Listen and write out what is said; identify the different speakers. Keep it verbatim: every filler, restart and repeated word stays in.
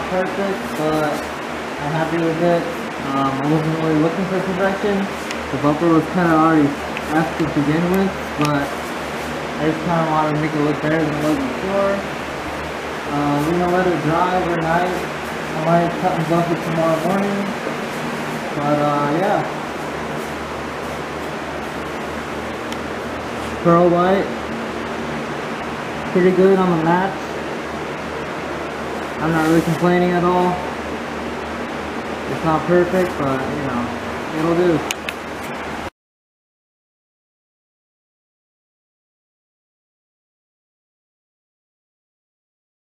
Speaker 1: perfect, but I'm happy with it. Um, I wasn't really looking for perfection. The bumper was kind of already left to begin with, but I just kind of wanted to make it look better than it was before. Uh, we're gonna let it dry overnight. I might cut and buff it tomorrow morning, but uh, yeah. Pearl white, pretty good on the match. I'm not really complaining at all. It's not perfect, but you know, it'll do.